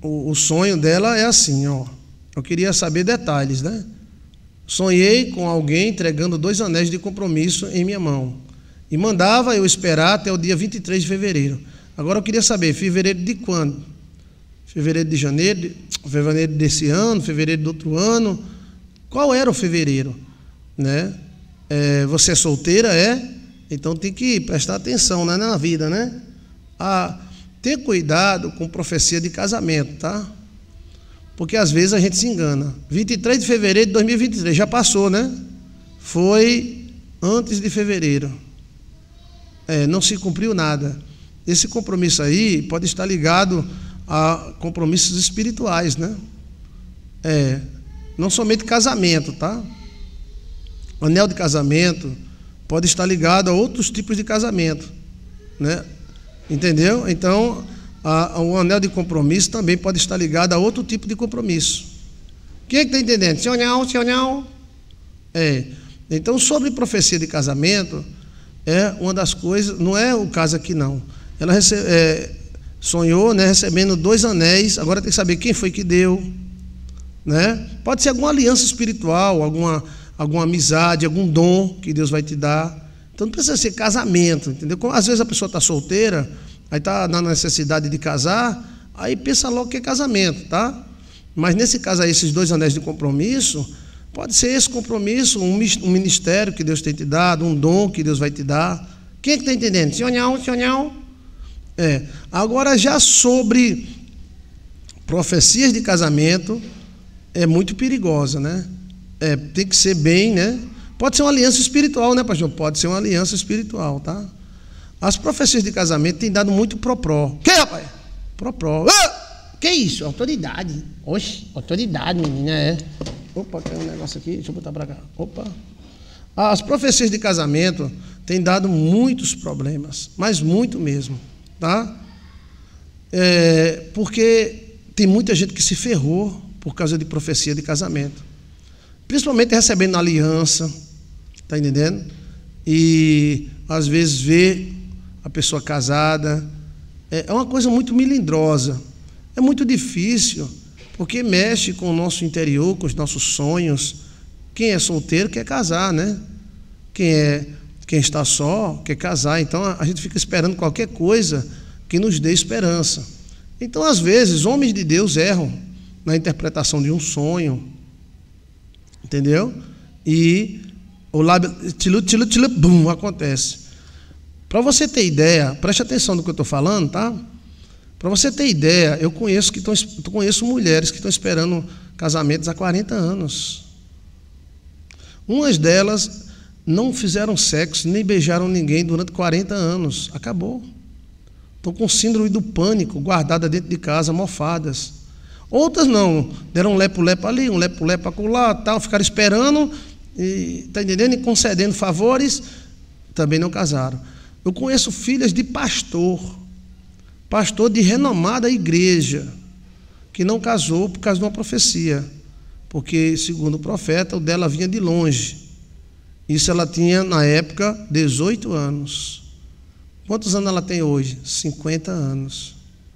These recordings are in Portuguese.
o sonho dela é assim, ó. Eu queria saber detalhes, né? Sonhei com alguém entregando 2 anéis de compromisso em minha mão e mandava eu esperar até o dia 23 de fevereiro. Agora eu queria saber, fevereiro de quando? Fevereiro de janeiro, fevereiro desse ano, fevereiro do outro ano? Qual era o fevereiro, né? Você é solteira, Então tem que prestar atenção, né, na vida, né? Ter cuidado com profecia de casamento, tá? Porque às vezes a gente se engana. 23 de fevereiro de 2023, já passou, né? Foi antes de fevereiro. Não se cumpriu nada. Esse compromisso aí pode estar ligado a compromissos espirituais, né? Não somente casamento, tá? O anel de casamento pode estar ligado a outros tipos de casamento, né? Entendeu? Então, o anel de compromisso também pode estar ligado a outro tipo de compromisso. Quem é que está entendendo? Senhor não? Então, sobre profecia de casamento, é uma das coisas, não é o caso aqui não. Ela sonhou, né, recebendo 2 anéis, agora tem que saber quem foi que deu, né? Pode ser alguma aliança espiritual, alguma amizade, algum dom que Deus vai te dar. Então não precisa ser casamento, entendeu? Às vezes a pessoa está solteira, aí está na necessidade de casar, aí pensa logo que é casamento, tá? Mas nesse caso aí, esses 2 anéis de compromisso, pode ser esse compromisso, um ministério que Deus tem te dado, um dom que Deus vai te dar. Quem é que está entendendo? Senhor não? Agora já sobre profecias de casamento, é muito perigosa, né? Tem que ser bem, né? Pode ser uma aliança espiritual, né, pastor? Pode ser uma aliança espiritual, tá? As profecias de casamento têm dado muito propró. Que, rapaz? Propró. Que isso? Autoridade. Oxe, autoridade, menina, Opa, caiu um negócio aqui, deixa eu botar para cá. Opa. As profecias de casamento têm dado muitos problemas, mas muito mesmo, tá? Porque tem muita gente que se ferrou por causa de profecia de casamento. Principalmente recebendo aliança, tá entendendo? E às vezes vê a pessoa casada. É uma coisa muito melindrosa. É muito difícil, porque mexe com o nosso interior, com os nossos sonhos. Quem é solteiro quer casar, né? Quem está só quer casar. Então a gente fica esperando qualquer coisa que nos dê esperança. Então, às vezes, homens de Deus erram na interpretação de um sonho, entendeu? E o lábio, bum, acontece. Para você ter ideia, preste atenção no que eu estou falando, tá? Para você ter ideia, eu conheço mulheres que estão esperando casamentos há 40 anos. Umas delas não fizeram sexo, nem beijaram ninguém durante 40 anos. Acabou. Estão com síndrome do pânico, guardada dentro de casa, mofadas. Outras não, deram um lepo-lepo ali, um lepo-lepo acolá, tal, ficaram esperando, está entendendo? E concedendo favores, também não casaram. Eu conheço filhas de pastor de renomada igreja, que não casou por causa de uma profecia, porque, segundo o profeta, o dela vinha de longe. Isso ela tinha, na época, 18 anos. Quantos anos ela tem hoje? 50 anos.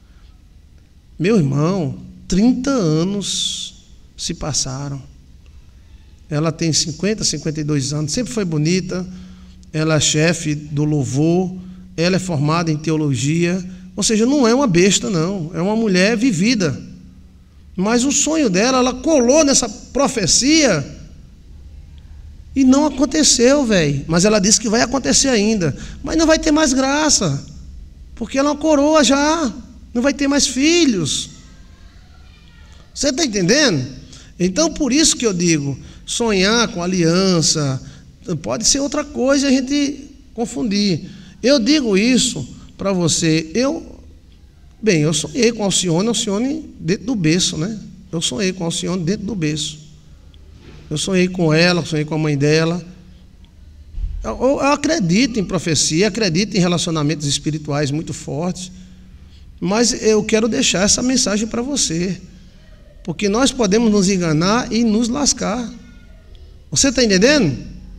Meu irmão, 30 anos se passaram. Ela tem 50, 52 anos, sempre foi bonita, ela é chefe do louvor, ela é formada em teologia, ou seja, não é uma besta não, é uma mulher vivida. Mas o sonho dela, ela colou nessa profecia e não aconteceu, velho. Mas ela disse que vai acontecer ainda, mas não vai ter mais graça, porque ela é uma coroa já, não vai ter mais filhos. Você está entendendo? Então, por isso que eu digo, sonhar com aliança pode ser outra coisa e a gente confundir. Eu digo isso para você. Eu sonhei com Alcione dentro do berço, né? Eu sonhei com Alcione dentro do berço. Eu sonhei com ela, sonhei com a mãe dela. Eu acredito em profecia, acredito em relacionamentos espirituais muito fortes, mas eu quero deixar essa mensagem para você, porque nós podemos nos enganar e nos lascar. Você está entendendo?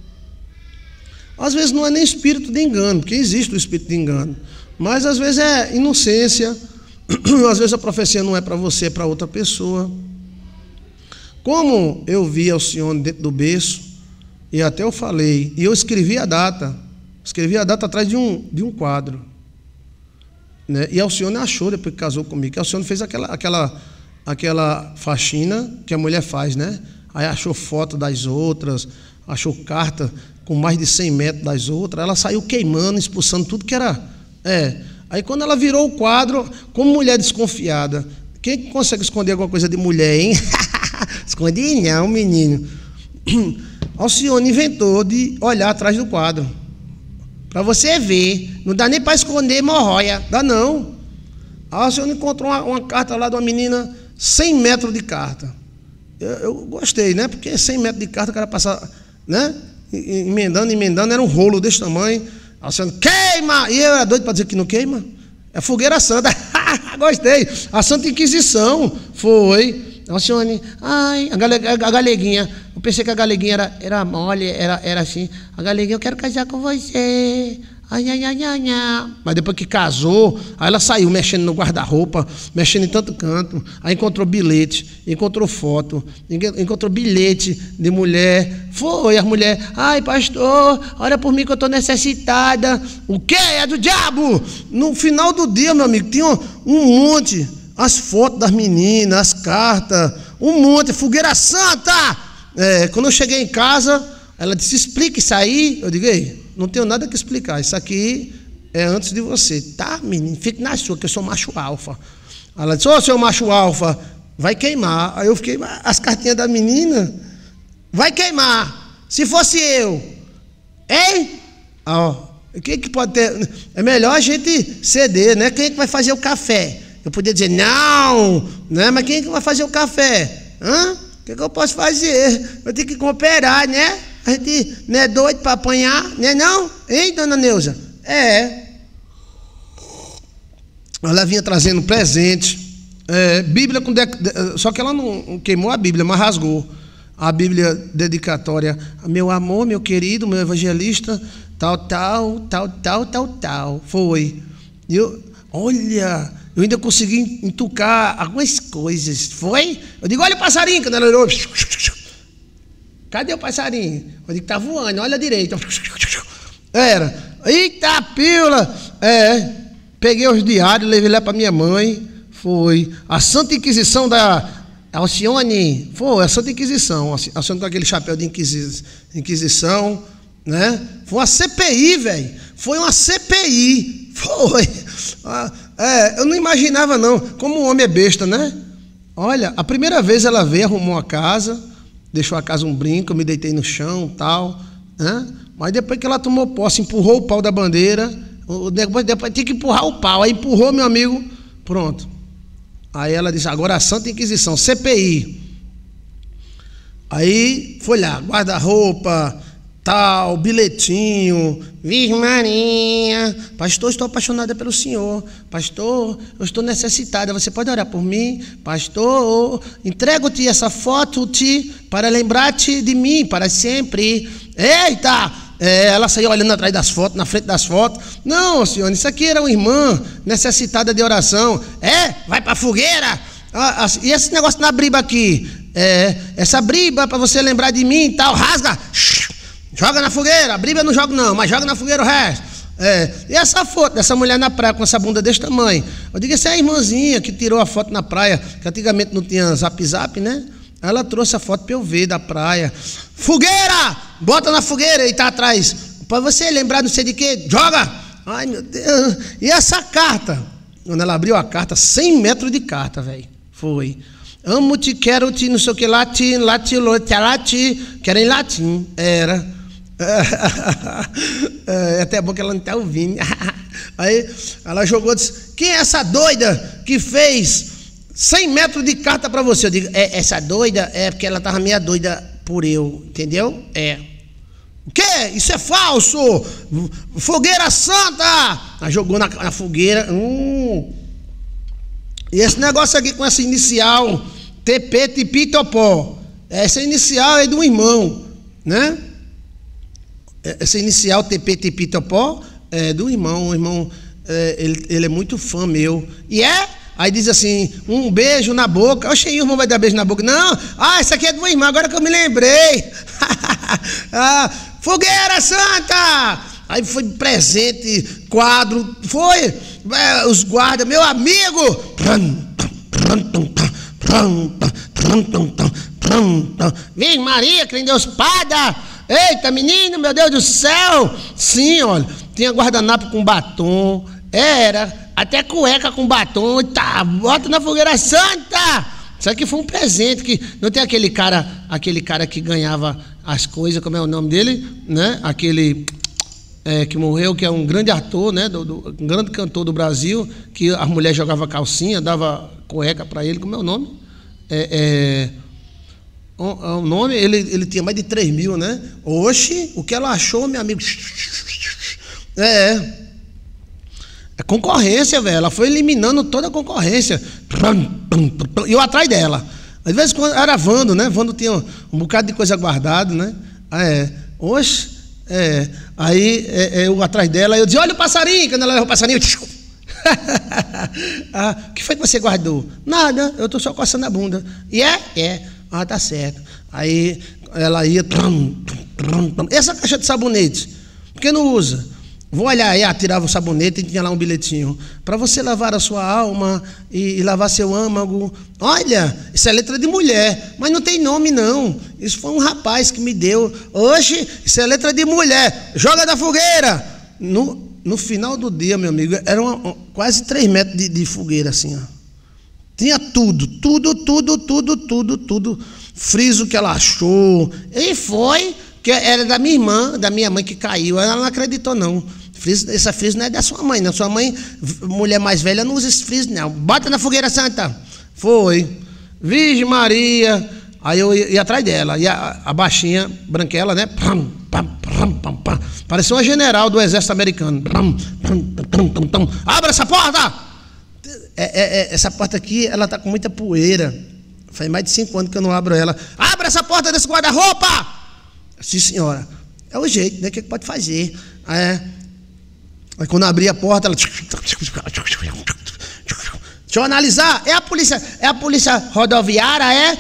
Às vezes não é nem espírito de engano, porque existe o espírito de engano, mas às vezes é inocência, Às vezes a profecia não é para você, é para outra pessoa. Como eu vi Alcione dentro do berço, e até eu falei, e eu escrevi a data atrás de um quadro, né? E Alcione achou, depois que casou comigo, que Alcione fez aquela faxina que a mulher faz, né? Aí achou foto das outras, achou carta com mais de 100 metros das outras, ela saiu queimando, expulsando tudo que era... Aí quando ela virou o quadro, como mulher desconfiada, quem consegue esconder alguma coisa de mulher, hein? Escondi não, menino. Alcione inventou de olhar atrás do quadro, para você ver, não dá nem para esconder hemorroia, dá não. A Alcione encontrou uma carta lá de uma menina, 100 metros de carta. Eu gostei, né? Porque 100 metros de carta o cara passa, né? Emendando, era um rolo desse tamanho. Alcione, queima! E eu era doido para dizer que não queima. É fogueira santa. Gostei. A Santa Inquisição foi. Alcione, ai, a galeguinha. Eu pensei que a galeguinha era mole, era assim. A galeguinha, eu quero casar com você. Ai, ai, ai, ai, ai. Mas depois que casou, aí ela saiu mexendo no guarda-roupa, mexendo em tanto canto. Aí encontrou bilhete, encontrou foto, encontrou bilhete de mulher. Foi, as mulheres, ai, pastor, olha por mim que eu estou necessitada. O quê? É do diabo! No final do dia, meu amigo, tinha um monte, as fotos das meninas, as cartas, um monte, fogueira santa! Quando eu cheguei em casa, ela disse, explica isso aí. Eu digo, ei, não tenho nada que explicar, isso aqui é antes de você. Tá, menino, fique na sua, que eu sou macho alfa. Ela disse, ô, seu macho alfa, vai queimar. Aí eu fiquei, as cartinhas da menina, vai queimar. Se fosse eu, hein? O que pode ter? É melhor a gente ceder, né? Quem é que vai fazer o café? Eu podia dizer, não, né? Mas quem é que vai fazer o café? O que eu posso fazer? Eu tenho que cooperar, né? A gente não é doido para apanhar, né não? Hein, dona Neuza? Ela vinha trazendo presente, Bíblia com só que ela não queimou a Bíblia, mas rasgou a Bíblia dedicatória. Meu amor, meu querido, meu evangelista, tal. Foi. Olha, eu ainda consegui entucar algumas coisas. Foi? Eu digo, olha o passarinho, quando ela olhou. Cadê o passarinho? Eu digo, tá voando, olha a direita. Era. Eita, pílula! Peguei os diários, levei lá para minha mãe. Foi. A Santa Inquisição da Alcione. Foi, a Santa Inquisição. Alcione com aquele chapéu de Inquisição, né? Foi uma CPI, velho. Foi uma CPI. Foi. Eu não imaginava, não. Como o homem é besta, né? Olha, a primeira vez ela veio, arrumou a casa, deixou a casa um brinco, eu me deitei no chão e tal, né? Mas depois que ela tomou posse, empurrou o pau da bandeira, depois tinha que empurrar o pau, aí empurrou, meu amigo, pronto. Aí ela disse, agora a Santa Inquisição, CPI. Aí foi lá, guarda-roupa, tal, bilhetinho, Virgem Maria, pastor, estou apaixonada pelo Senhor, pastor, eu estou necessitada, você pode orar por mim, pastor, entrego-te essa foto-te para lembrar-te de mim para sempre. Eita! Ela saiu olhando atrás das fotos, na frente das fotos. Não, senhor, isso aqui era uma irmã necessitada de oração. Vai para a fogueira. E esse negócio na briba aqui? Essa briba para você lembrar de mim e tal, rasga. Joga na fogueira, a Bíblia eu não jogo não, mas joga na fogueira o resto. E essa foto dessa mulher na praia com essa bunda desse tamanho? Eu digo, essa é a irmãzinha que tirou a foto na praia, que antigamente não tinha zap, né? Ela trouxe a foto para eu ver da praia. Fogueira! Bota na fogueira e tá atrás. Para você lembrar não sei de quê, joga! Ai, meu Deus. E essa carta? Quando ela abriu a carta, 100 metros de carta, velho. Foi. Amo-te, quero-te, não sei o que, latim, quero em latim. Era. É até bom que ela não está ouvindo. Aí ela jogou, disse, quem é essa doida que fez 100 metros de carta para você? Eu digo, essa doida é porque ela estava meio doida por eu, entendeu? O quê? Isso é falso! Fogueira santa! Ela jogou na fogueira. E esse negócio aqui com essa inicial TP Tipitopó, essa inicial é de um irmão, né? Essa inicial TP Tipitopó é do irmão. O irmão, ele é muito fã meu. E Aí diz assim, um beijo na boca. Oxe, o irmão vai dar beijo na boca. Não, essa aqui é do irmão, agora que eu me lembrei. Fogueira Santa! Aí foi presente, quadro, foi, os guardas, meu amigo. Vem Maria, que Deus espada. Eita, menino, meu Deus do céu. Sim, olha, tinha guardanapo com batom, era até cueca com batom, tá, bota na Fogueira Santa. Isso aqui foi um presente, que não tem aquele cara que ganhava as coisas, como é o nome dele, né? Aquele que morreu, que é um grande ator, né? Um grande cantor do Brasil, que a mulher jogava calcinha, dava cueca para ele, como é o nome? O nome, ele tinha mais de 3 mil, né? Oxe, o que ela achou, meu amigo? É concorrência, velho. Ela foi eliminando toda a concorrência. E eu atrás dela. Às vezes, quando era Vando, né? Vando tinha um bocado de coisa guardada, né? Oxe, aí eu atrás dela, eu dizia, olha o passarinho. Quando ela leva o passarinho, o que foi que você guardou? Nada, eu estou só coçando a bunda. E tá certo. Aí ela ia. Essa caixa de sabonete, por que não usa? Vou olhar aí, tirava o sabonete e tinha lá um bilhetinho. Para você lavar a sua alma e lavar seu âmago. Olha, isso é letra de mulher, mas não tem nome não. Isso foi um rapaz que me deu. Hoje, isso é letra de mulher. Joga da fogueira. No final do dia, meu amigo, eram quase 3 metros de fogueira assim, ó. Tinha tudo. Friso que ela achou. E foi, que era da minha mãe que caiu. Ela não acreditou, não. Essa friso não é da sua mãe, não. Sua mãe, mulher mais velha, não usa esse friso, não. Bota na Fogueira Santa. Foi. Virgem Maria. Aí eu ia atrás dela. E a baixinha, branquela, né? Parecia uma general do exército americano. Abra essa porta! Essa porta aqui, ela está com muita poeira. Faz mais de 5 anos que eu não abro ela. Abra essa porta desse guarda-roupa! Sim, senhora. É o jeito, né? O que pode fazer? Aí quando eu abri a porta, ela... Deixa eu analisar. É a polícia rodoviária,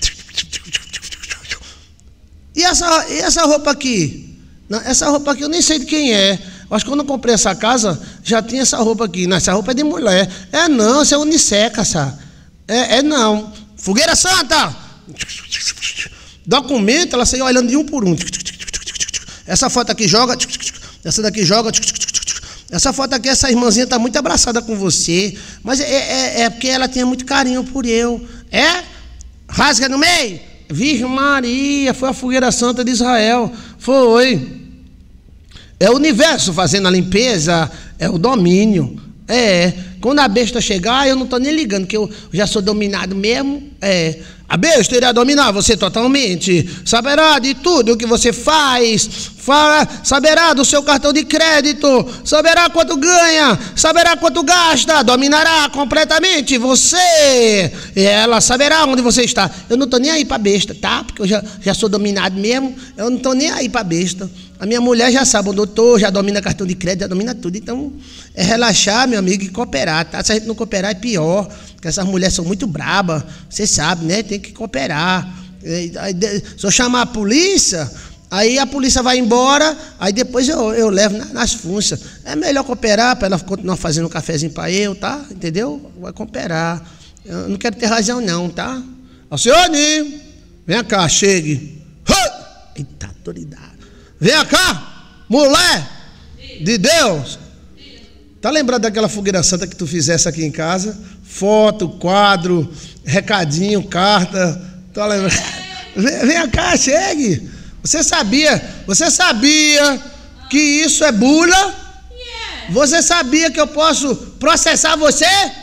E essa roupa aqui? Não, essa roupa aqui eu nem sei de quem é. Acho que quando eu comprei essa casa, já tinha essa roupa aqui. Não, essa roupa é de mulher. Não, isso é unisseca, sabe? Não. Fogueira Santa! Documento, ela saiu olhando de um por um. Essa foto aqui joga. Essa daqui joga. Essa foto aqui, essa irmãzinha está muito abraçada com você. Mas é porque ela tinha muito carinho por eu. Rasga no meio. Virgem Maria, foi a Fogueira Santa de Israel. Foi. É o universo fazendo a limpeza, é o domínio. Quando a besta chegar, eu não estou nem ligando, que eu já sou dominado mesmo. A besta irá dominar você totalmente. Saberá de tudo o que você faz. Saberá do seu cartão de crédito. Saberá quanto ganha. Saberá quanto gasta. Dominará completamente você. E ela saberá onde você está. Eu não estou nem aí para besta, tá? Porque eu já sou dominado mesmo. Eu não estou nem aí para besta. A minha mulher já sabe onde eu estou, já domina cartão de crédito, já domina tudo. Então, é relaxar, meu amigo, e cooperar, tá? Se a gente não cooperar, é pior. Porque essas mulheres são muito brabas. Você sabe, né? Tem que cooperar. Se eu chamar a polícia, aí a polícia vai embora, aí depois eu levo nas funças. É melhor cooperar para ela continuar fazendo um cafezinho para eu, tá? Entendeu? Vai cooperar. Eu não quero ter razão, não, tá? Alcione, vem cá, chegue. Eita, autoridade. Vem cá, mulher de Deus. Tá lembrado daquela Fogueira Santa que tu fizesse aqui em casa? Foto, quadro, recadinho, carta. Tá lembrado? Vem cá, chegue. Você sabia que isso é bula? Você sabia que eu posso processar você?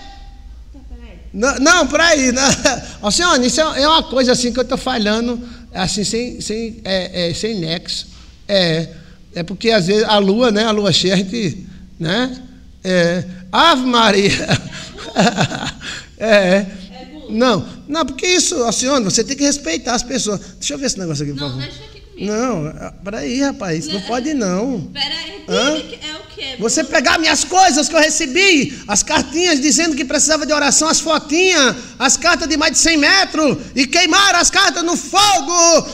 Não, peraí. Alcione, isso é uma coisa assim que eu tô falhando, assim, sem nexo. É porque às vezes a lua, né? A lua cheia, a gente, né? Ave Maria. Não, porque isso, Alcione, você tem que respeitar as pessoas. Deixa eu ver esse negócio aqui, por favor. Não, deixa aqui comigo. Não, peraí, rapaz, não pode não. Peraí, é o quê? quê? Você pegar minhas coisas que eu recebi, as cartinhas dizendo que precisava de oração, as fotinhas, as cartas de mais de 100 metros, e queimaram as cartas no fogo.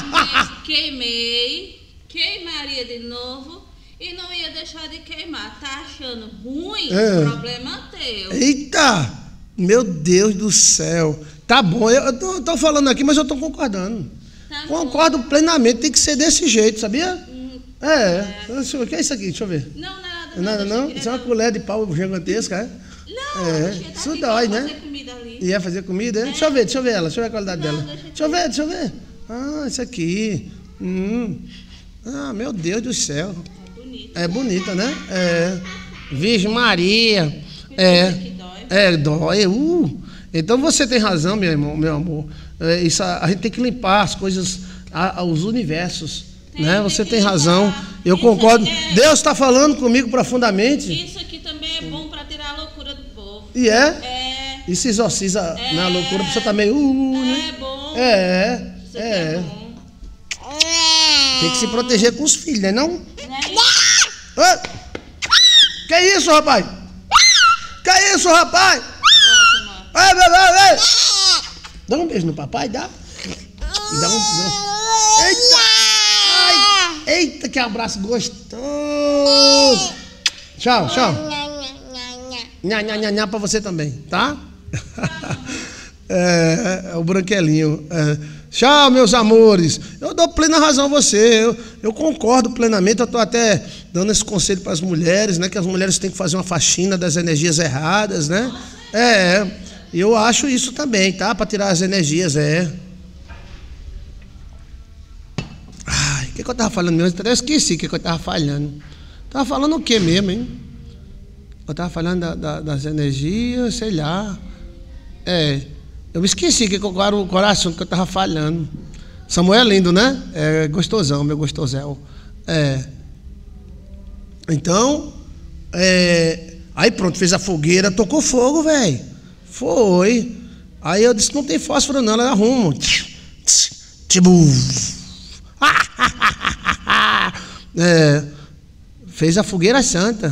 Queimaria de novo e não ia deixar de queimar. Tá achando ruim? Problema teu. Eita, meu Deus do céu. Tá bom, eu tô falando aqui, mas eu tô concordando. Tá Concordo plenamente, tem que ser desse jeito, sabia? O que é isso aqui? Deixa eu ver. Não, nada. Nada não? Isso é uma colher de pau gigantesca, é? Não, isso dói, né? fazer comida ali. Ia fazer comida? Deixa eu ver ela, deixa eu ver a qualidade dela. Deixa eu ver. Ah, isso aqui. Ah, meu Deus do céu. É bonita, né? Virgem Maria. Dói. Então você tem razão, meu amor. Isso, a gente tem que limpar as coisas, os universos. Né? Você tem razão. Eu concordo. Deus está falando comigo profundamente. Isso aqui também é bom para tirar a loucura do povo. E Isso exorciza na loucura, a pessoa está meio. Né? É bom. Isso aqui é bom. Tem que se proteger com os filhos, né? Não? Que isso, rapaz? Ei. Dá um beijo no papai, dá? Dá um. Eita, que abraço gostoso. Tchau. Nha pra você também, tá? O branquelinho. Tchau, meus amores. Eu dou plena razão a você. Eu concordo plenamente. Eu estou até dando esse conselho para as mulheres, né? Que as mulheres têm que fazer uma faxina das energias erradas, né? Eu acho isso também, tá? Para tirar as energias, Ai, o que eu estava falando mesmo? Eu esqueci o que eu estava falando. Estava falando o que mesmo, hein? Eu estava falando das energias, sei lá. Eu me esqueci qual era o coração que eu estava falando. Samuel é lindo, né? É gostosão, meu gostosel. Então, aí pronto, fez a fogueira, tocou fogo, velho. Foi. Aí eu disse, não tem fósforo não, ela arruma. Fez a fogueira santa.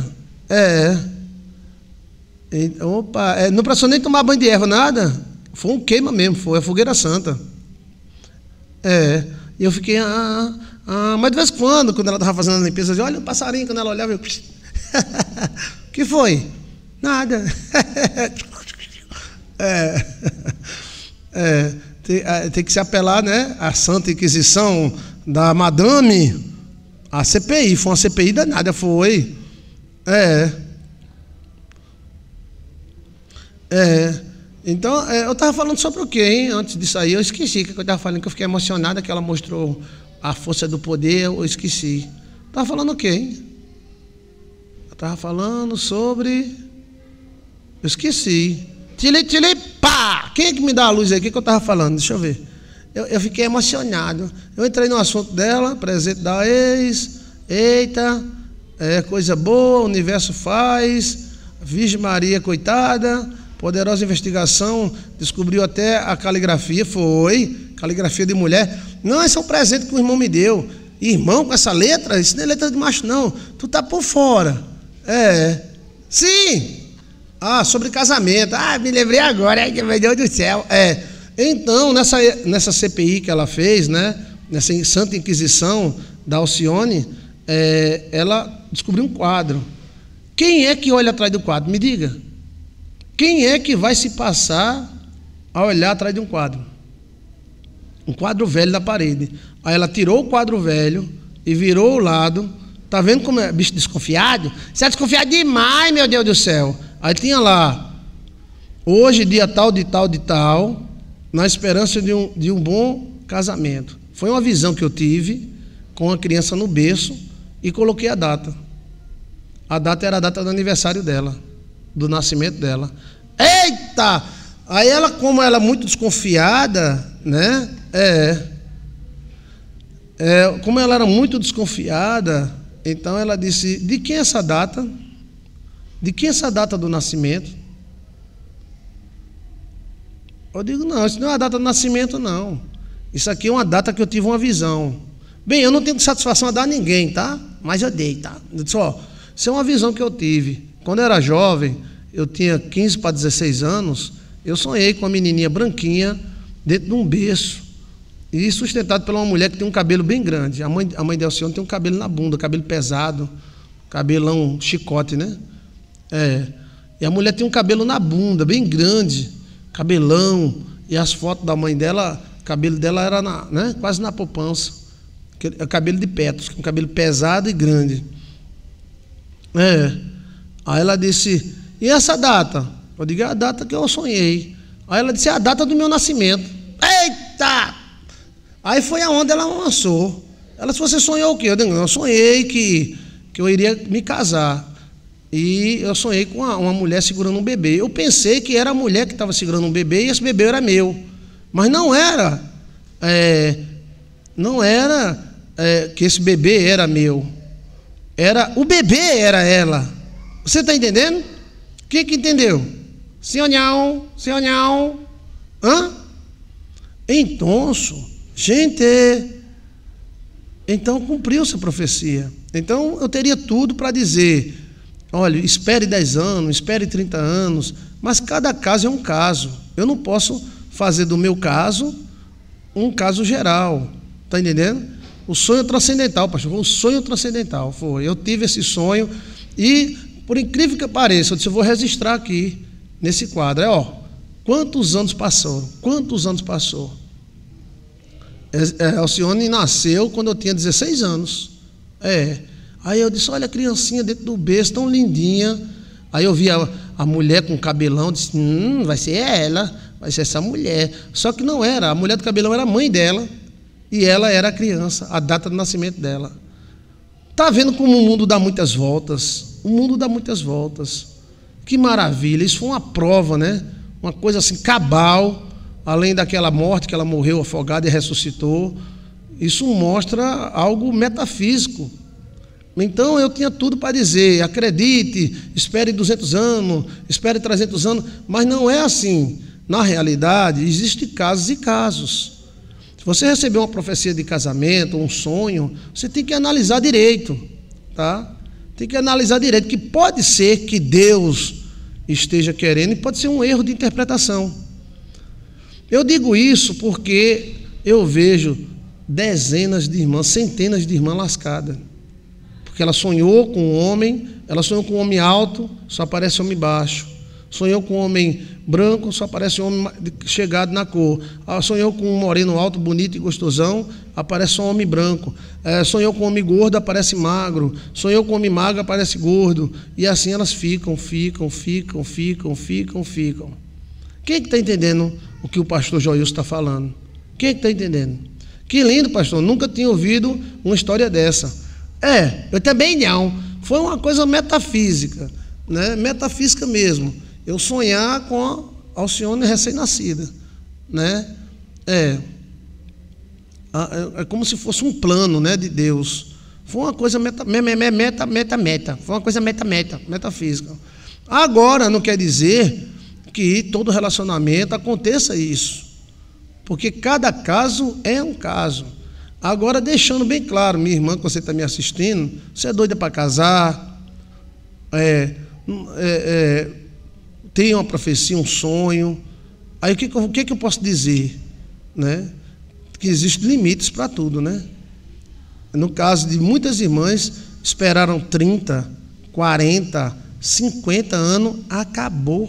Opa, não precisou nem tomar banho de erva, nada. Foi um queima mesmo, foi a fogueira santa. E eu fiquei, mas de vez em quando ela estava fazendo a limpeza, eu dizia, olha o passarinho, quando ela olhava, eu... O que foi? Nada. Tem que se apelar, né? A Santa Inquisição da Madame, a CPI, foi uma CPI danada, foi. Então, eu estava falando sobre o quê, hein? Antes disso aí, eu esqueci o que eu estava falando, que eu fiquei emocionada, que ela mostrou a força do poder, eu esqueci. Estava falando o quê, hein? Eu estava falando sobre... Eu esqueci. Pá! Quem é que me dá a luz aí? O que eu estava falando? Deixa eu ver. Eu fiquei emocionado. Eu entrei no assunto dela, presente da ex. Eita, coisa boa, o universo faz. Virgem Maria, coitada. Poderosa investigação, descobriu até a caligrafia, caligrafia de mulher. Não, esse é um presente que o irmão me deu. Irmão, com essa letra? Isso não é letra de macho, não. Tu tá por fora. Sim. Sobre casamento. Me lembrei agora, meu Deus do céu. Então, nessa CPI que ela fez, né? Nessa Santa Inquisição da Alcione, ela descobriu um quadro. Quem é que olha atrás do quadro? Me diga. Quem é que vai se passar a olhar atrás de um quadro? Um quadro velho da parede. Aí ela tirou o quadro velho e virou o lado. Tá vendo como é bicho desconfiado? Você é desconfiado demais, meu Deus do céu. Aí tinha lá, hoje dia tal, de tal, na esperança de um bom casamento. Foi uma visão que eu tive com a criança no berço e coloquei a data. A data era a data do aniversário dela, do nascimento dela. Eita! Aí ela, como ela é muito desconfiada, né? Como ela era muito desconfiada, então ela disse, de quem é essa data? De quem é essa data do nascimento? Eu digo, não, isso não é a data do nascimento, não. Isso aqui é uma data que eu tive uma visão. Bem, eu não tenho satisfação a dar a ninguém, tá? Mas eu dei, tá? Eu disse, Isso é uma visão que eu tive. Quando eu era jovem, eu tinha 15 para 16 anos, eu sonhei com uma menininha branquinha dentro de um berço e sustentado por uma mulher que tem um cabelo bem grande. A mãe de Alcione tem um cabelo na bunda, cabelo pesado, cabelão chicote, né? E a mulher tem um cabelo na bunda, bem grande, cabelão, e as fotos da mãe dela, o cabelo dela era quase na poupança, cabelo de Petros, um cabelo pesado e grande. Aí ela disse, e essa data? Eu digo, é a data que eu sonhei. Aí ela disse, é a data do meu nascimento. Eita! Aí foi aonde ela lançou. Ela disse, você sonhou o quê? Eu digo, eu sonhei que eu iria me casar. E eu sonhei com uma mulher segurando um bebê. Eu pensei que era a mulher que estava segurando um bebê e esse bebê era meu. Mas não era. Não era que esse bebê era meu. O bebê era ela. Você está entendendo? O que entendeu? Senhor, senhor. Hã? Então, gente, então cumpriu-se a profecia. Então eu teria tudo para dizer, olha, espere 10 anos, espere 30 anos, mas cada caso é um caso. Eu não posso fazer do meu caso um caso geral. Está entendendo? O sonho transcendental, pastor, o sonho transcendental foi. Eu tive esse sonho e, por incrível que pareça, eu disse, eu vou registrar aqui nesse quadro. Quantos anos passou? Quantos anos passou? Alcione nasceu quando eu tinha 16 anos. Aí eu disse, olha a criancinha dentro do berço, tão lindinha. Aí eu vi a mulher com cabelão, disse, vai ser ela, vai ser essa mulher. Só que não era, a mulher do cabelão era a mãe dela, e ela era a criança, a data do nascimento dela. Está vendo como o mundo dá muitas voltas? O mundo dá muitas voltas. Que maravilha, isso foi uma prova, né? Uma coisa assim, cabal, além daquela morte que ela morreu afogada e ressuscitou. Isso mostra algo metafísico. Então eu tinha tudo para dizer, acredite, espere 200 anos, espere 300 anos, mas não é assim. Na realidade, existem casos e casos. Se você receber uma profecia de casamento, um sonho, você tem que analisar direito, tá? Tem que analisar direito, que pode ser que Deus esteja querendo e pode ser um erro de interpretação. Eu digo isso porque eu vejo dezenas de irmãs, centenas de irmãs lascadas. Porque ela sonhou com um homem, ela sonhou com um homem alto, só aparece homem baixo. Sonhou com um homem branco, só aparece um homem chegado na cor. Ela sonhou com um moreno alto, bonito e gostosão, aparece só um homem branco. Sonhou com um homem gordo, aparece magro. Sonhou com um homem magro, aparece gordo. E assim elas ficam. Quem é que está entendendo o que o pastor Joilson está falando? Quem é que está entendendo? Que lindo, pastor, nunca tinha ouvido uma história dessa. Eu também não. Foi uma coisa metafísica, né? Metafísica mesmo. Eu sonhar com a Alcione recém-nascida, né? É como se fosse um plano, né, de Deus. Foi uma coisa Foi uma coisa metafísica. Agora, não quer dizer que todo relacionamento aconteça isso, porque cada caso é um caso. Agora, deixando bem claro, minha irmã, que você está me assistindo, você é doida para casar, tem uma profecia, um sonho. Aí o que eu posso dizer? Né? Que existem limites para tudo, né? No caso de muitas irmãs, esperaram 30, 40, 50 anos, acabou.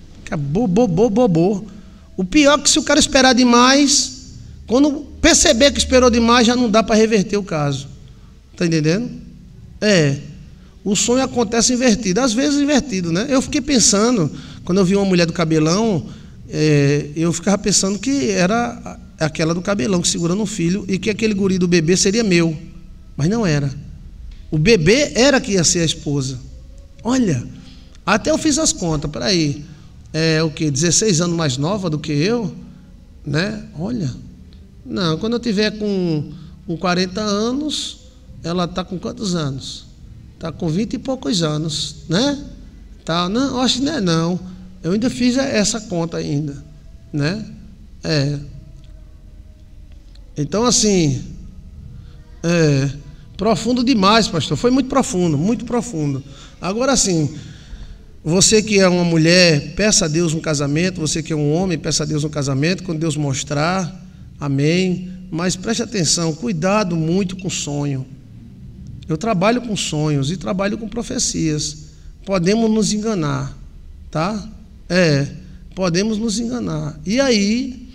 O pior é que se o cara esperar demais, quando perceber que esperou demais, já não dá para reverter o caso. Está entendendo? O sonho acontece invertido, às vezes invertido, né? Eu fiquei pensando, quando eu vi uma mulher do cabelão, eu ficava pensando que era aquela do cabelão que segurando um filho e que aquele guri do bebê seria meu, mas não era. O bebê era que ia ser a esposa. Olha, até eu fiz as contas, peraí, o quê? 16 anos mais nova do que eu, né? Olha, não, quando eu tiver com 40 anos, ela está com quantos anos? Está com 20 e poucos anos, né? Tá, não, acho que não é não. Eu ainda fiz essa conta ainda, né? Então, assim, Profundo demais, pastor. Foi muito profundo, muito profundo. Agora sim, você que é uma mulher, peça a Deus um casamento. Você que é um homem, peça a Deus um casamento. Quando Deus mostrar, amém. Mas preste atenção, cuidado muito com sonho. Eu trabalho com sonhos e trabalho com profecias. Podemos nos enganar, tá? Podemos nos enganar. E aí,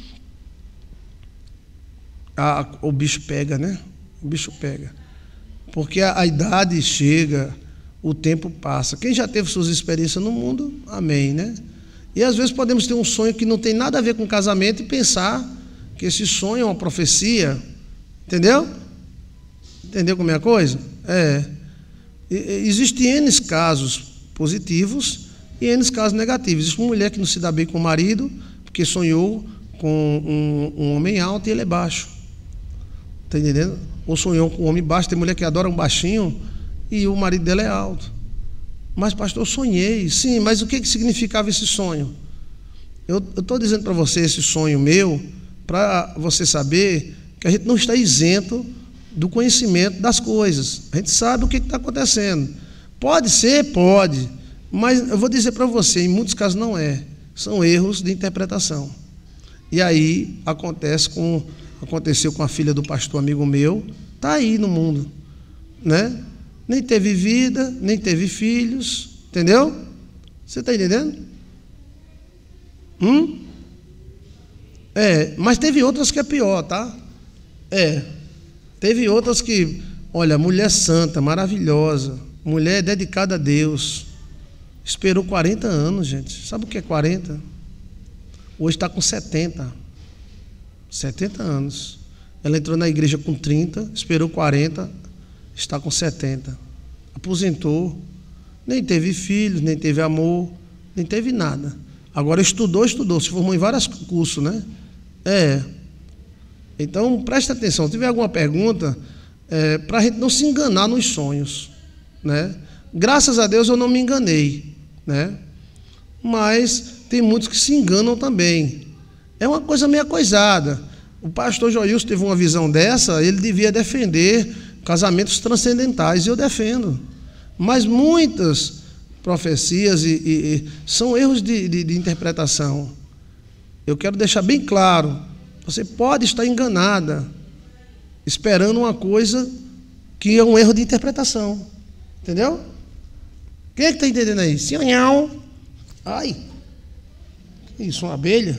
o bicho pega, né? O bicho pega. Porque a idade chega, o tempo passa. Quem já teve suas experiências no mundo, amém, né? E às vezes podemos ter um sonho que não tem nada a ver com casamento e pensar que esse sonho é uma profecia. Entendeu? Entendeu como é a coisa? Existem N casos positivos e N casos negativos. Existe uma mulher que não se dá bem com o marido porque sonhou com um homem alto e ele é baixo. Está entendendo? Ou sonhou com um homem baixo. Tem mulher que adora um baixinho e o marido dela é alto. Mas, pastor, eu sonhei. Sim, mas o que significava esse sonho? Eu estou dizendo para você esse sonho meu, para você saber que a gente não está isento do conhecimento das coisas. A gente sabe o que está acontecendo. Pode ser, pode. Mas eu vou dizer para você, em muitos casos não é. São erros de interpretação. E aí aconteceu com a filha do pastor amigo meu, está aí no mundo, né? Nem teve vida, nem teve filhos, entendeu? Você está entendendo? Mas teve outras que é pior, tá? Teve outras que, olha, mulher santa, maravilhosa, mulher dedicada a Deus, esperou 40 anos, gente. Sabe o que é 40? Hoje está com 70 anos. Ela entrou na igreja com 30, esperou 40, está com 70. Aposentou, nem teve filhos, nem teve amor, nem teve nada. Agora estudou, se formou em vários cursos, né? Então, preste atenção, se tiver alguma pergunta, para a gente não se enganar nos sonhos, né? Graças a Deus eu não me enganei, né? Mas tem muitos que se enganam também. É uma coisa meio coisada. O pastor Joilson teve uma visão dessa, ele devia defender casamentos transcendentais, e eu defendo. Mas muitas profecias são erros de interpretação. Eu quero deixar bem claro, você pode estar enganada, esperando uma coisa que é um erro de interpretação. Entendeu? Quem é que está entendendo aí? Senhor. Ai, isso, uma abelha?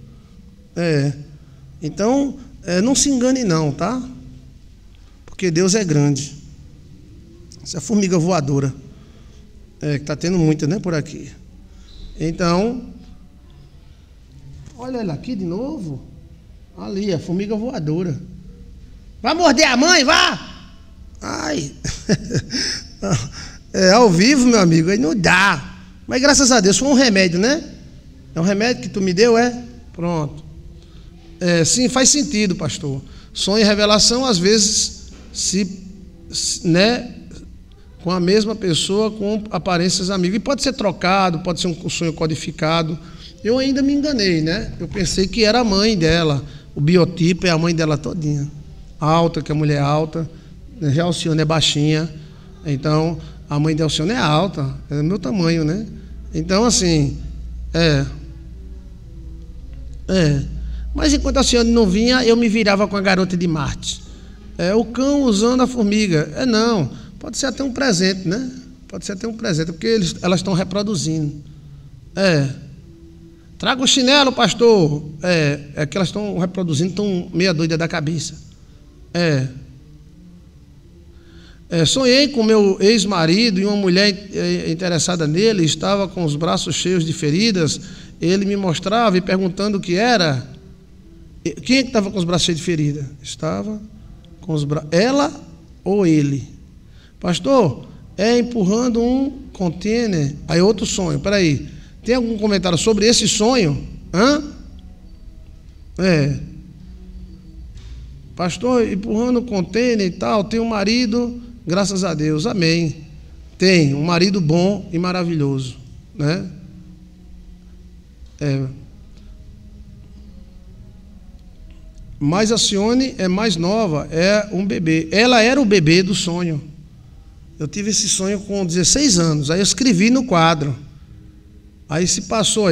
Então, não se engane não, tá? Porque Deus é grande. Essa formiga voadora, que está tendo muita, né, por aqui. Então, olha ela aqui de novo. Ali, a formiga voadora. Vai morder a mãe, vá! Ai! Ao vivo, meu amigo, aí não dá. Mas graças a Deus, foi um remédio, né? É um remédio que tu me deu, Pronto. Sim, faz sentido, pastor. Sonho e revelação, às vezes, né, com a mesma pessoa, com aparências amigas. E pode ser trocado, pode ser um sonho codificado. Eu ainda me enganei, né? Eu pensei que era a mãe dela. O biotipo é a mãe dela todinha. Alta, que a mulher é alta. Já a Alcione é baixinha. Então, a mãe de Alcione é alta. É do meu tamanho, né? Então, assim, Mas enquanto a Alcione não vinha, eu me virava com a garota de Marte. O cão usando a formiga. Não, pode ser até um presente, né? Pode ser até um presente, porque elas estão reproduzindo. Traga o chinelo, pastor. É que elas estão reproduzindo, estão meia doida da cabeça. Sonhei com meu ex-marido e uma mulher interessada nele, estava com os braços cheios de feridas. Ele me mostrava e perguntando o que era. Quem é que estava com os braços cheios de ferida? Estava com os braços. Ela ou ele? Pastor, empurrando um container. Aí outro sonho, peraí. Tem algum comentário sobre esse sonho? Pastor, empurrando um container e tal, tem um marido, graças a Deus, amém. Tem um marido bom e maravilhoso, né? Mas a Alcione é mais nova, é um bebê. Ela era o bebê do sonho. Eu tive esse sonho com 16 anos. Aí eu escrevi no quadro. Aí se passou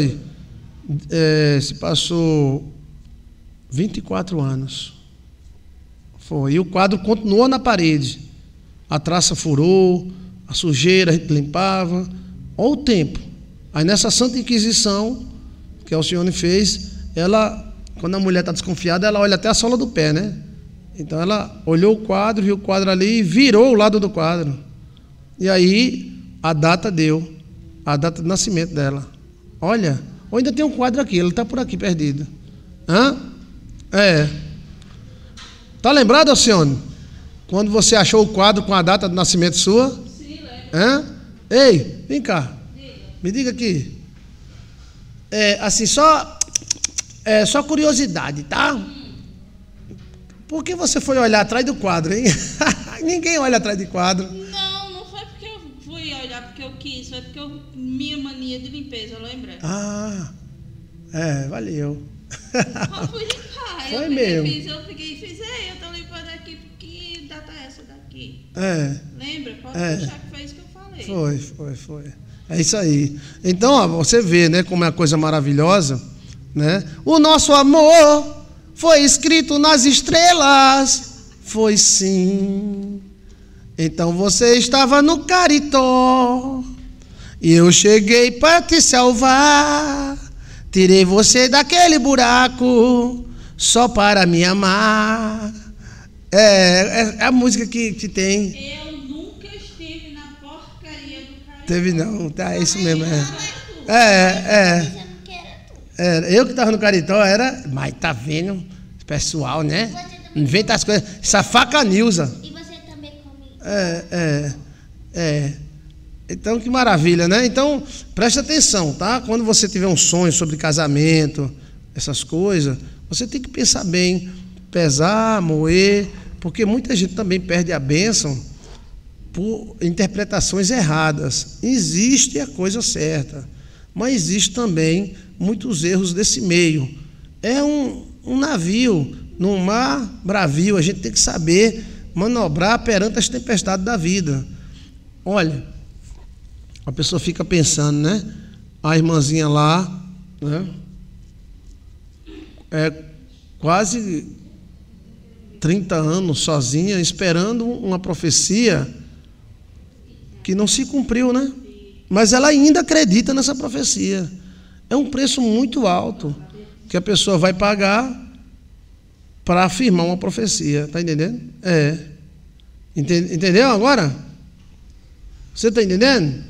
24 anos. Foi. E o quadro continuou na parede. A traça furou, a sujeira a gente limpava. Olha o tempo. Aí nessa Santa Inquisição que a Alcione fez, ela, quando a mulher está desconfiada, ela olha até a sola do pé, né? Então ela olhou o quadro, viu o quadro ali e virou o lado do quadro. E aí a data deu, a data de nascimento dela. Olha, ou ainda tem um quadro aqui, ele está por aqui perdido. Hã? É. Tá lembrado, Alcione? Quando você achou o quadro com a data de nascimento sua? Sim, lembro. Hã? Ei, vem cá. Me diga aqui. Assim, só curiosidade, tá? Por que você foi olhar atrás do quadro, hein? Ninguém olha atrás de quadro. Não foi porque eu fui olhar porque eu quis, foi porque minha mania de limpeza, lembra? Valeu. Eu fui limpar. Foi mesmo. Eu peguei e fiz, eu tô limpando aqui, que data é essa daqui? Lembra? Pode puxar que foi isso que eu falei. Foi. É isso aí. Então, ó, você vê, né, como é uma coisa maravilhosa, né? O nosso amor foi escrito nas estrelas. Foi sim. Então você estava no Caritó e eu cheguei para te salvar. Tirei você daquele buraco só para me amar. É a música que tem. Eu nunca estive na porcaria do Caritó. Teve não, tá, é isso mesmo. Eu que estava no Caritó mas tá vendo, pessoal, né? Inventa as coisas, essa faca Nilza. E você também come. Então, que maravilha, né? Então, preste atenção, tá? Quando você tiver um sonho sobre casamento, essas coisas, você tem que pensar bem, pesar, moer, porque muita gente também perde a bênção por interpretações erradas. Existe a coisa certa, mas existe também muitos erros desse meio. É um navio num mar bravio, a gente tem que saber manobrar perante as tempestades da vida. Olha, a pessoa fica pensando, né? A irmãzinha lá, né? Quase 30 anos sozinha, esperando uma profecia que não se cumpriu, né? Mas ela ainda acredita nessa profecia. É um preço muito alto que a pessoa vai pagar para afirmar uma profecia. Está entendendo? Entendeu agora? Você está entendendo?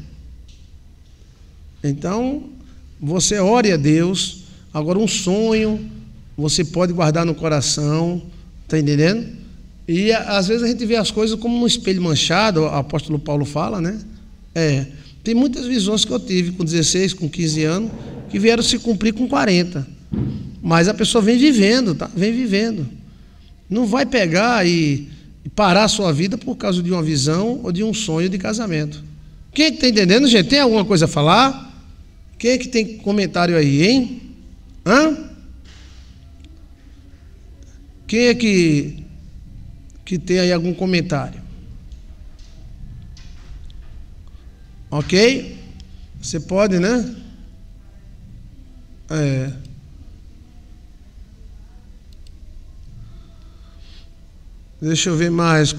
Então, você ore a Deus. Agora, um sonho você pode guardar no coração. Está entendendo? E às vezes a gente vê as coisas como no espelho manchado, o apóstolo Paulo fala, né? Tem muitas visões que eu tive com 16, com 15 anos, que vieram se cumprir com 40. Mas a pessoa vem vivendo, tá? Vem vivendo. Não vai pegar e parar a sua vida por causa de uma visão ou de um sonho de casamento. Quem é que está entendendo, gente? Tem alguma coisa a falar? Quem é que tem comentário aí, hein? Quem é que tem aí algum comentário? Ok? Você pode, né? Deixa eu ver mais.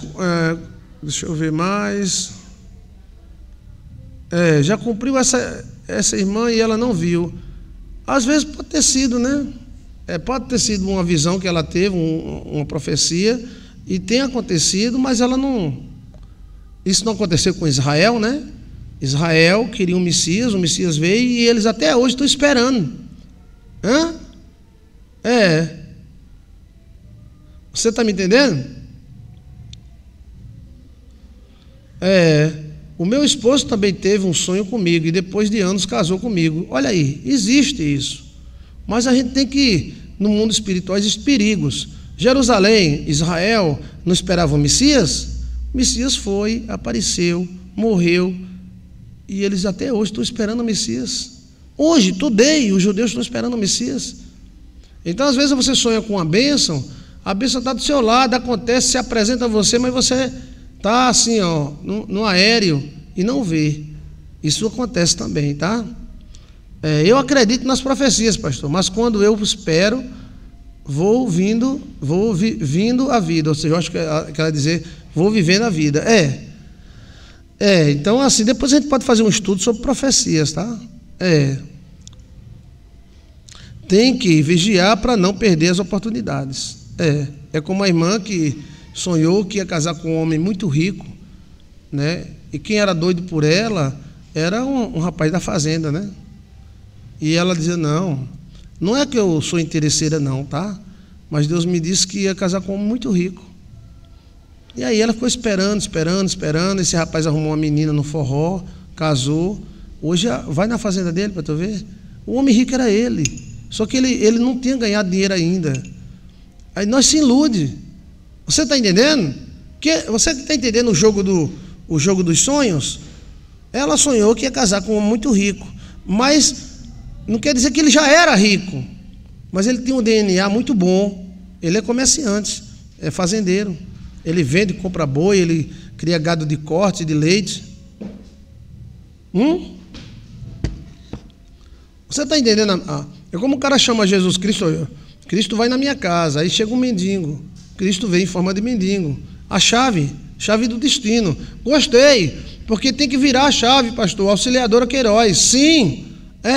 Já cumpriu essa irmã e ela não viu. Às vezes pode ter sido, né? Pode ter sido uma visão que ela teve, uma profecia, e tem acontecido, mas ela não. Isso não aconteceu com Israel, né? Israel queria um Messias, o Messias veio e eles até hoje estão esperando. Você está me entendendo? O meu esposo também teve um sonho comigo e depois de anos casou comigo. Olha aí, existe isso. Mas a gente tem que, no mundo espiritual, existem perigos. Jerusalém, Israel, não esperava o Messias? O Messias foi, apareceu, morreu, e eles até hoje estão esperando o Messias. Hoje, today, os judeus estão esperando o Messias. Então, às vezes você sonha com uma bênção, A bênção está do seu lado, acontece, se apresenta a você, mas você está assim, ó, no aéreo e não vê. Isso acontece também, tá? Eu acredito nas profecias, pastor, mas quando eu espero, vou vindo a vida. Ou seja, eu acho que ela dizer, vou vivendo a vida. Então assim, depois a gente pode fazer um estudo sobre profecias, tá? Tem que vigiar para não perder as oportunidades. É como a irmã que sonhou que ia casar com um homem muito rico, né? E quem era doido por ela era um rapaz da fazenda, né? E ela dizia, não é que eu sou interesseira não, tá? Mas Deus me disse que ia casar com um homem muito rico. E aí ela ficou esperando. Esse rapaz arrumou uma menina no forró, casou. Hoje vai na fazenda dele para tu ver. O homem rico era ele. Só que ele não tinha ganhado dinheiro ainda. Aí nós se ilude. Você está entendendo? Você está entendendo o jogo dos sonhos? Ela sonhou que ia casar com um homem muito rico. Mas não quer dizer que ele já era rico. Mas ele tinha um DNA muito bom. Ele é comerciante, é fazendeiro. Ele vende, compra boi, ele cria gado de corte, de leite. Você está entendendo? É como o cara chama Jesus Cristo. Cristo vai na minha casa, aí chega um mendigo. Cristo veio em forma de mendigo. A chave do destino. Gostei, porque tem que virar a chave, pastor. Auxiliadora Queiroz. Sim,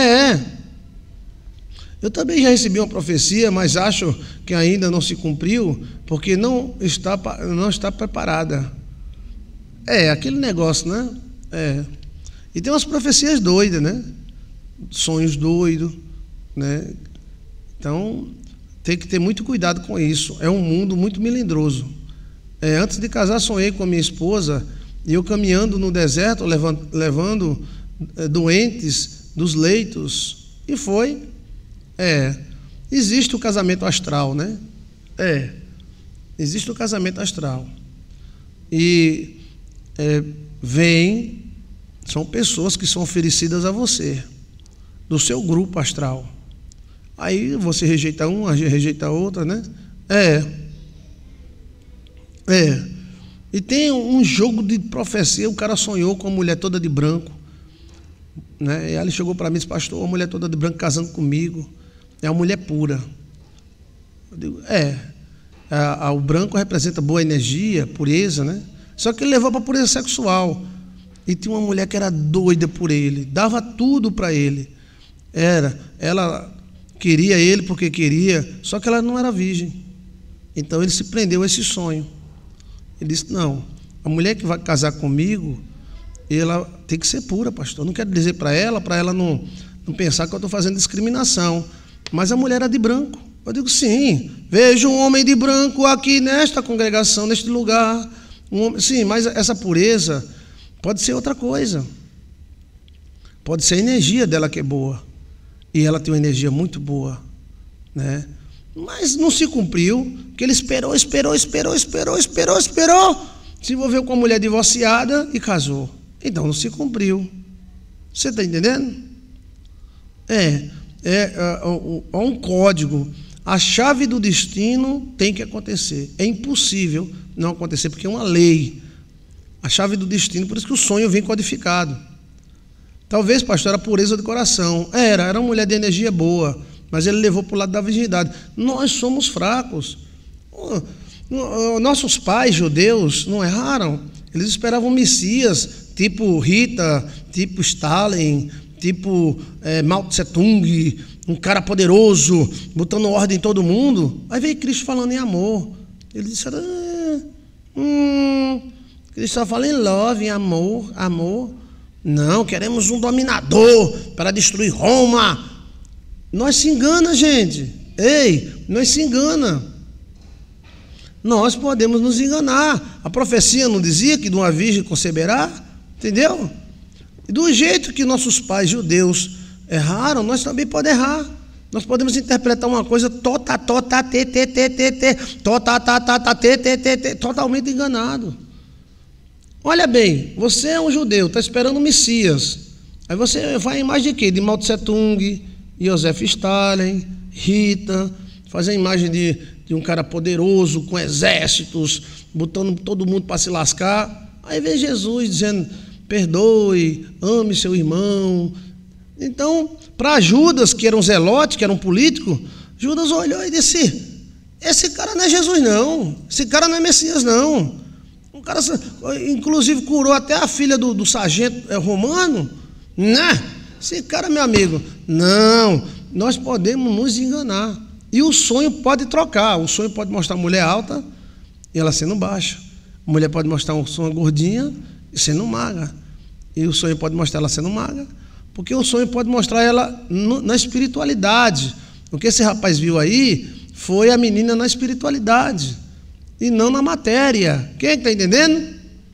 Eu também já recebi uma profecia, mas acho que ainda não se cumpriu, porque não está preparada. Aquele negócio, né? E tem umas profecias doidas, né? Sonhos doidos, né? Então, tem que ter muito cuidado com isso. É um mundo muito melindroso. Antes de casar, sonhei com a minha esposa, e eu caminhando no deserto, levando doentes dos leitos, e foi. Existe o casamento astral, né? Existe o casamento astral. E são pessoas que são oferecidas a você, do seu grupo astral. Aí você rejeita uma, rejeita outra, né? E tem um jogo de profecia. O cara sonhou com uma mulher toda de branco, né? E aí ele chegou para mim e disse, pastor, uma mulher toda de branco casando comigo. É uma mulher pura. Eu digo, o branco representa boa energia, pureza, né? Só que ele levou para a pureza sexual. E tinha uma mulher que era doida por ele, dava tudo para ele. Ela queria ele porque queria, só que ela não era virgem. Então ele se prendeu a esse sonho. Ele disse, não, a mulher que vai casar comigo, ela tem que ser pura, pastor. Eu não quero dizer para ela não pensar que eu estou fazendo discriminação. Mas a mulher era de branco. Eu digo, sim, vejo um homem de branco aqui nesta congregação, neste lugar. Sim, mas essa pureza pode ser outra coisa. Pode ser a energia dela que é boa. E ela tem uma energia muito boa, né? Mas não se cumpriu, porque ele esperou. Se envolveu com uma mulher divorciada e casou. Então não se cumpriu. Você está entendendo? Há um código. A chave do destino tem que acontecer. É impossível não acontecer, porque é uma lei. A chave do destino, por isso que o sonho vem codificado. Talvez, pastor, era pureza de coração. Era uma mulher de energia boa, mas ele levou para o lado da virgindade. Nós somos fracos. Nossos pais judeus não erraram. Eles esperavam Messias, tipo Rita, tipo Stalin, tipo Mao Tse Tung, um cara poderoso, botando ordem em todo mundo. Aí veio Cristo falando em amor. Ele disse, Cristo só fala em love, em amor. Não, queremos um dominador para destruir Roma. Nós se engana, gente. Nós se engana. Nós podemos nos enganar. A profecia não dizia que de uma virgem conceberá? Entendeu? E do jeito que nossos pais judeus erraram, nós também podemos errar. Nós podemos interpretar uma coisa totalmente enganado. Olha bem, você é um judeu, está esperando o Messias. Aí você vai em mais de quê? De Mao Tse Tung, Joseph Stalin, Rita, fazer a imagem de um cara poderoso, com exércitos, botando todo mundo para se lascar. Aí vem Jesus dizendo, perdoe, ame seu irmão. Então, para Judas, que era um zelote, que era um político, Judas olhou e disse, esse cara não é Jesus não, esse cara não é Messias não. Um cara, inclusive, curou até a filha do sargento romano, né? Esse cara, meu amigo, não, nós podemos nos enganar. E o sonho pode trocar, o sonho pode mostrar a mulher alta e ela sendo baixa. A mulher pode mostrar uma gordinha e sendo magra. E o sonho pode mostrar ela sendo magra, porque o sonho pode mostrar ela na espiritualidade. O que esse rapaz viu aí foi a menina na espiritualidade e não na matéria. Quem está entendendo?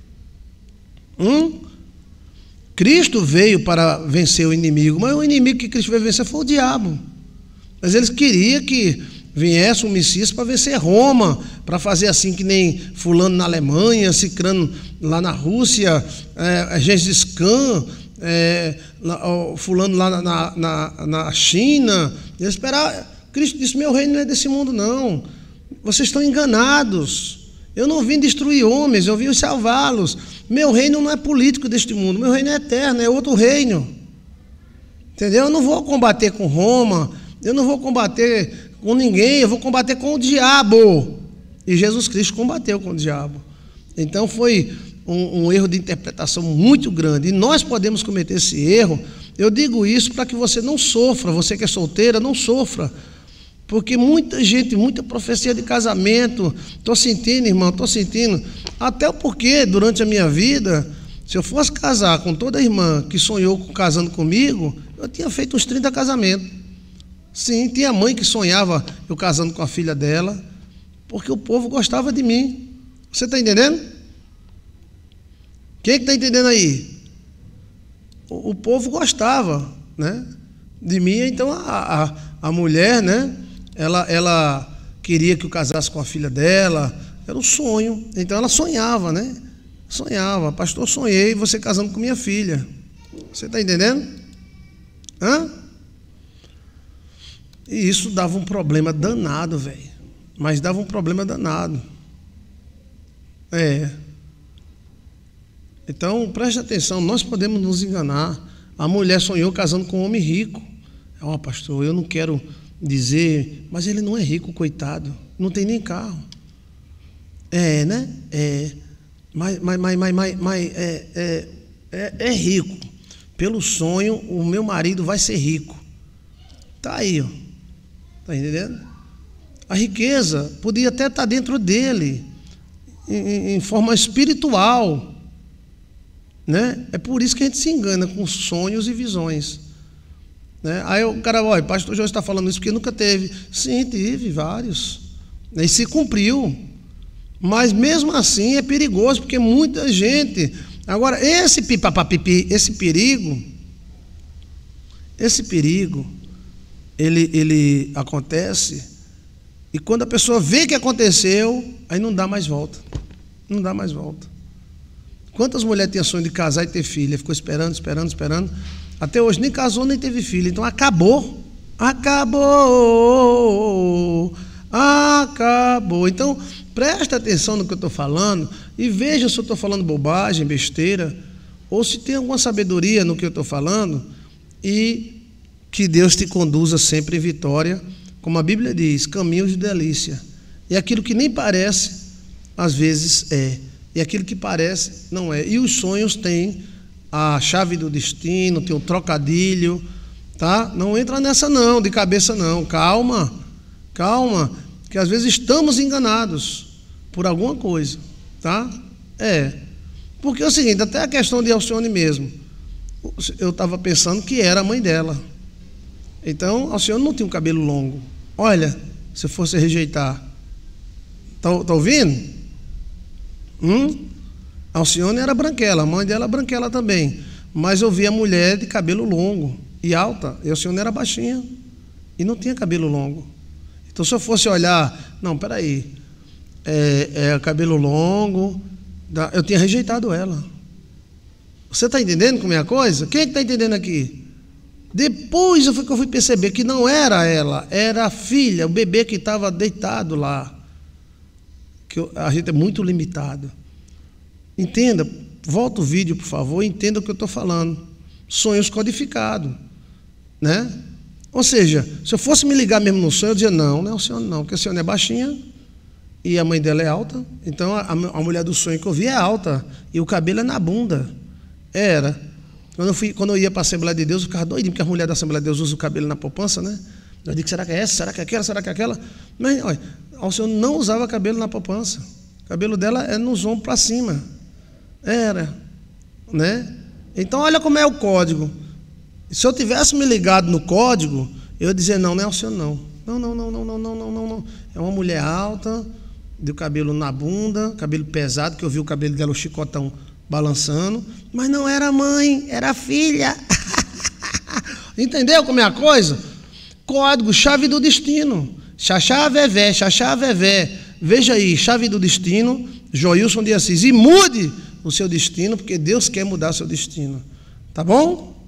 Cristo veio para vencer o inimigo, mas o inimigo que Cristo veio vencer foi o diabo. Mas eles queriam que viesse um Messias para vencer Roma, para fazer assim que nem fulano na Alemanha, cicrano lá na Rússia, Gengis Khan, fulano lá na China. Eles esperavam. Cristo disse, meu reino não é desse mundo não, vocês estão enganados, eu não vim destruir homens, eu vim salvá-los. Meu reino não é político deste mundo, meu reino é eterno, é outro reino, entendeu? Eu não vou combater com Roma, eu não vou combater com ninguém, eu vou combater com o diabo. E Jesus Cristo combateu com o diabo. Então foi um erro de interpretação muito grande, e nós podemos cometer esse erro. Eu digo isso para que você não sofra, você que é solteira, não sofra, porque muita gente, muita profecia de casamento, estou sentindo, irmão, estou sentindo, até porque durante a minha vida, se eu fosse casar com toda irmã que sonhou casando comigo, eu tinha feito uns 30 casamentos. Sim, tinha mãe que sonhava eu casando com a filha dela, porque o povo gostava de mim. Você está entendendo? Quem é que está entendendo aí? O povo gostava, né, de mim. Então a mulher, né, ela queria que eu casasse com a filha dela, era um sonho. Então ela sonhava, né? Sonhava, pastor, sonhei você casando com minha filha. Você está entendendo? E isso dava um problema danado, velho. Mas dava um problema danado. Então, preste atenção, nós podemos nos enganar. A mulher sonhou casando com um homem rico. Pastor, eu não quero dizer, mas ele não é rico, coitado. Não tem nem carro. Né? Mas é rico. Pelo sonho, o meu marido vai ser rico. Está aí, ó. Está entendendo? A riqueza podia até estar dentro dele, em forma espiritual, né? É por isso que a gente se engana com sonhos e visões, né? Aí o cara, olha, pastor João está falando isso porque nunca teve. Sim, tive vários, e se cumpriu, mas mesmo assim é perigoso, porque muita gente. Agora, esse perigo, ele acontece, e quando a pessoa vê que aconteceu, aí não dá mais volta. Não dá mais volta. Quantas mulheres tinham sonho de casar e ter filha? Ficou esperando. Até hoje nem casou, nem teve filho. Então acabou. Então presta atenção no que eu estou falando e veja se eu estou falando bobagem, besteira, ou se tem alguma sabedoria no que eu estou falando, e que Deus te conduza sempre em vitória, como a Bíblia diz, caminhos de delícia. E aquilo que nem parece, às vezes é. E aquilo que parece, não é. E os sonhos têm a chave do destino, tem o trocadilho, tá? Não entra nessa não, de cabeça não. Calma, que às vezes estamos enganados por alguma coisa, tá? Porque é o seguinte, até a questão de Alcione mesmo, eu estava pensando que era a mãe dela. Então, Alcione não tinha um cabelo longo. Olha, se fosse rejeitar. Tá ouvindo? Alcione era branquela, a mãe dela branquela também. Mas eu vi a mulher de cabelo longo e alta. E Alcione era baixinha e não tinha cabelo longo. Então, se eu fosse olhar, não, peraí, cabelo longo, eu tinha rejeitado ela. Você está entendendo como é a coisa? Quem é que está entendendo aqui? Depois que eu fui perceber que não era ela, era a filha, o bebê que estava deitado lá. A gente é muito limitado. Entenda, volta o vídeo, por favor, e entenda o que eu estou falando. Sonhos codificados, né? Ou seja, se eu fosse me ligar mesmo no sonho, eu dizia, não é o senhor não, porque a senhora é baixinha e a mãe dela é alta, então a mulher do sonho que eu vi é alta, e o cabelo é na bunda. Era. Quando eu ia para a Assembleia de Deus, eu ficava doidinho, porque a mulher da Assembleia de Deus usa o cabelo na poupança, né? Eu digo, será que é essa? Será que é aquela? Será que é aquela? Mas, olha, o senhor não usava cabelo na poupança. O cabelo dela é nos ombros para cima. Era, né? Então, olha como é o código. Se eu tivesse me ligado no código, eu ia dizer, não é o senhor não. Não. É uma mulher alta, de cabelo na bunda, cabelo pesado, que eu vi o cabelo dela, o chicotão, balançando, mas não era a mãe, era a filha. Entendeu como é a coisa? Código, chave do destino. Xaxá, vevé. Veja aí, chave do destino, Joilson de Assis. E mude o seu destino, porque Deus quer mudar o seu destino. Tá bom?